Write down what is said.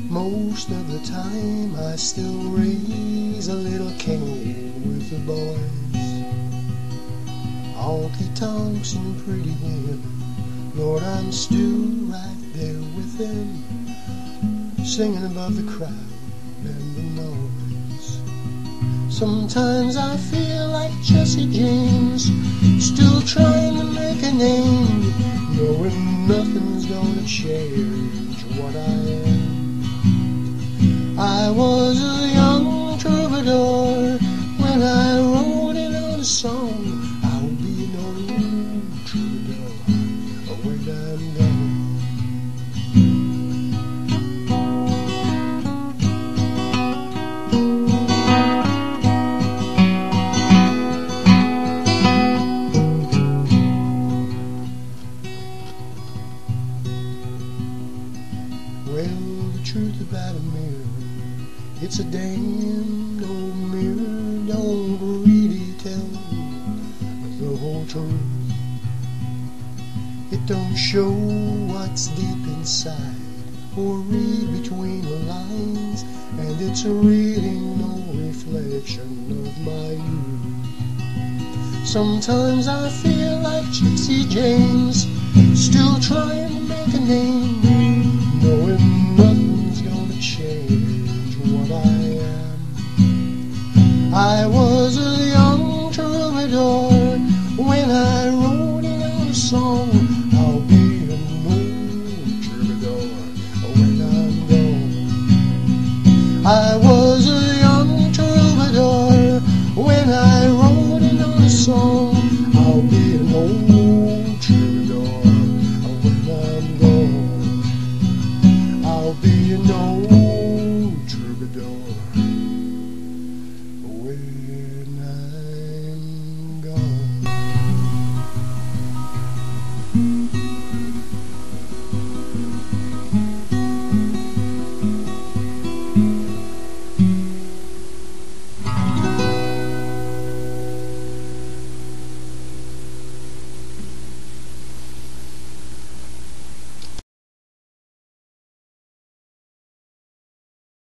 Most of the time I still raise a little cane with the boys. Honky, tonks and pretty women, Lord, I'm still right there with them, singing above the crowd and the noise. Sometimes I feel like Jesse James, still trying to make a name, knowing nothing's gonna change what I am. I was a young troubadour when I wrote it on a song. I'll be an old troubadour when I'm gone. Well, the truth about a mirror, it's a damn old mirror, don't really tell the whole truth. It don't show what's deep inside or read between the lines, and it's really no reflection of my youth. Sometimes I feel like Gypsy James, still trying to make a name, knowing nothing's gonna change what I am. I was a young troubadour when I wrote it on a song. I'll be an old troubadour when I'm gone. I was a young troubadour when I wrote it on a song. I'll be an old troubadour when I'm gone. I'll be an old troubadour.